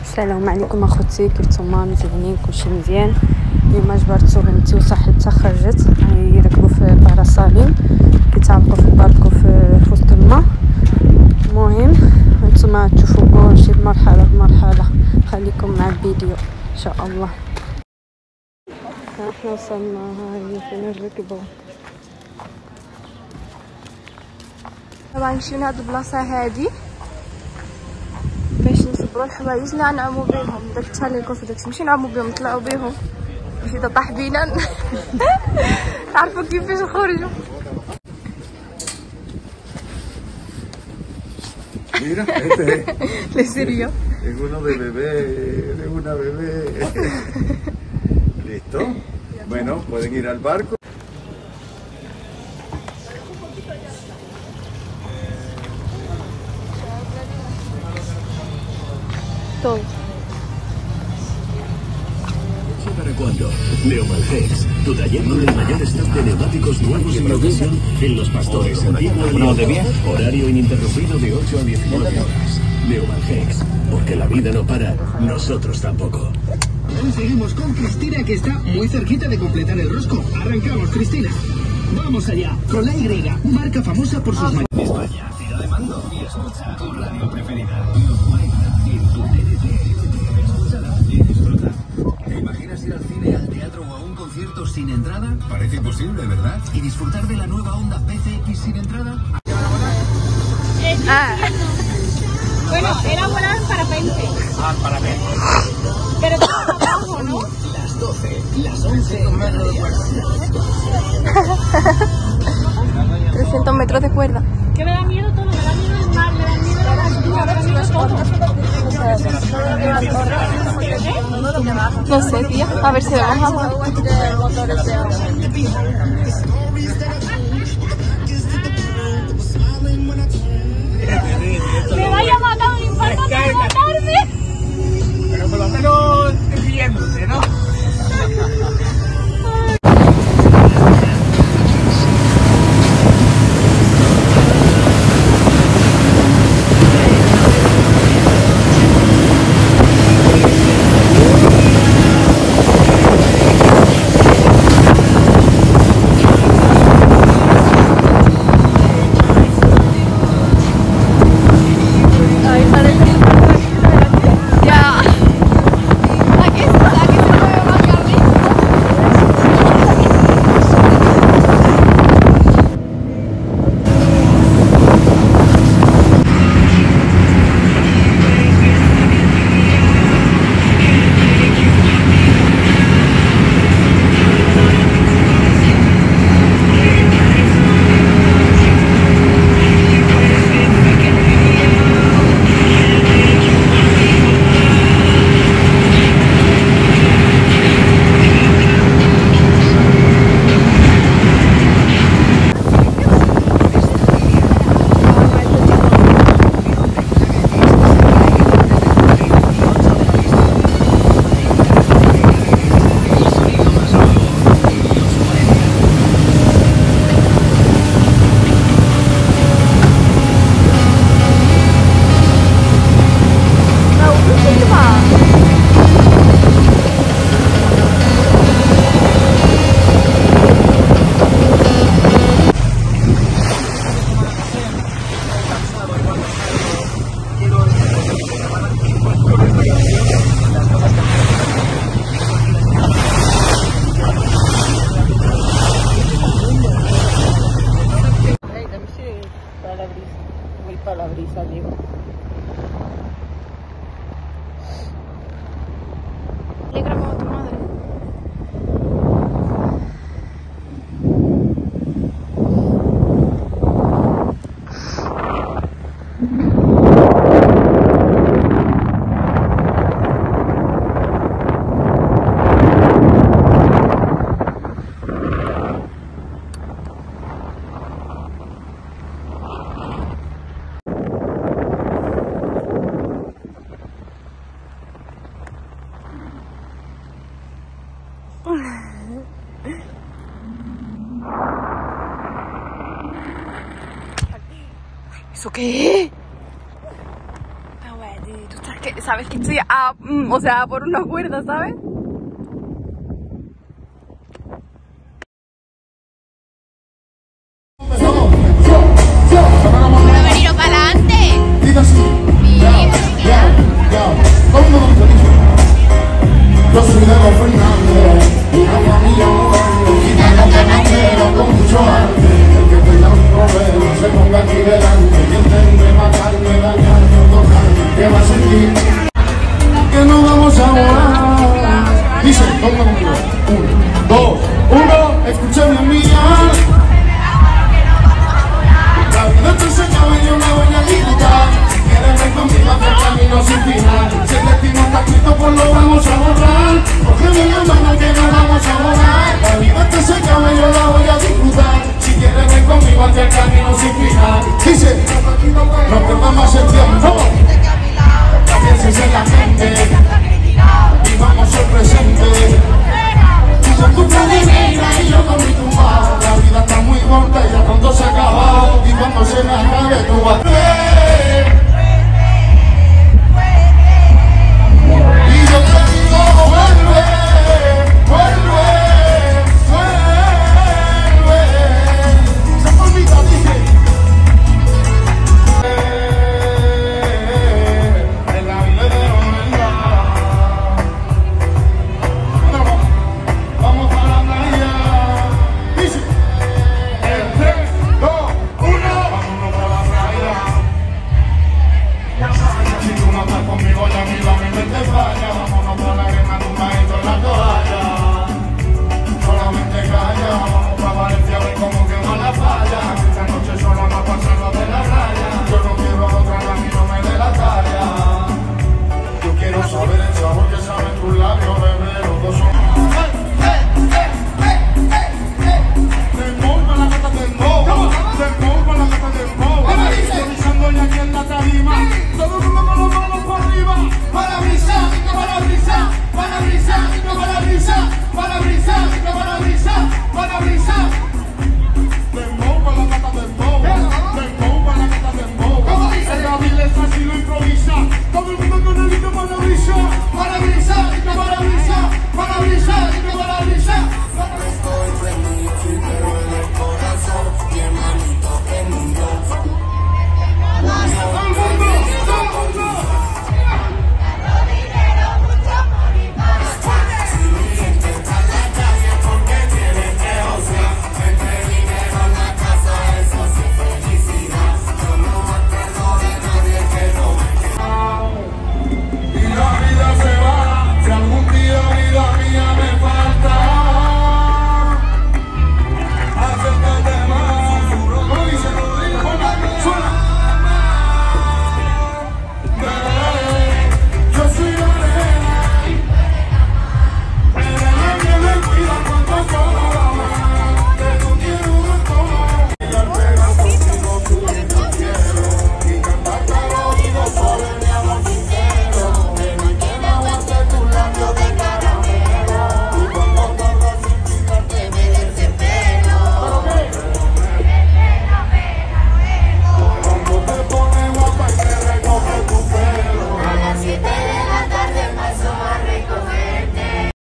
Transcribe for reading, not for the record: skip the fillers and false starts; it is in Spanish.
السلام عليكم اخوتي، كيف نتوما؟ مزيانين؟ كلشي مزيان؟ اليوم جبرتو بنتي وصاحبتها خرجت يركبوا في باراسالين كيتعمقوا في الباركو في وسط الماء. المهم نتوما تشوفوا كلشي مرحله بمرحله، خليكم مع الفيديو ان شاء الله. احنا وصلنا، هاي فين نركبوا. طبعا نمشيو لهاد البلاصه هادي باش نصبروا الحوايج اللي غنعوموا بهم، داك التاليكوف وداك ماشي نعوموا بهم، نطلعوا بهم باش اذا طاح بينا تعرفوا كيفاش نخرجوا. Mira, este es. ¿En serio? Es uno de bebé, es una bebé. ¿Listo? Bueno, pueden ir al barco. Todo. ¿Para cuándo? Neumalhex, tu taller con el mayor stock de neumáticos nuevos y provisión en Los Pastores, Santiago y León. Horario ininterrumpido de 8 a 19 horas. Neumalhex, porque la vida no para, nosotros tampoco. Hoy seguimos con Cristina, que está muy cerquita de completar el rosco. Arrancamos, Cristina. Vamos allá, con la Y, marca famosa por sus... España, tira de mando y escucha tu radio preferida. Los 40 en tu TDT. Escúchala y disfruta. ¿Te imaginas ir al cine, al teatro o a un concierto sin entrada? Parece imposible, ¿verdad? ¿Y disfrutar de la nueva Honda PCX sin entrada? Bueno, era volar en parapente. Parapente. Pero todo abajo, ¿no? Las 12, las 11 metros de cuerda. 300 metros de cuerda. Que me da miedo todo, me da miedo el mar, me da miedo la altura, me da miedo todo. No sé, tía, a ver si vamos a... Me vaya a matar un infarto antes de matarme. Pero por lo menos riéndose, ¿no? Para la brisa, digo. Le grabó a tu madre. ¿Eso qué es? Ah, ouais, des, tout ça, sabes que estoy o sea, por una cuerda, ¿sabes?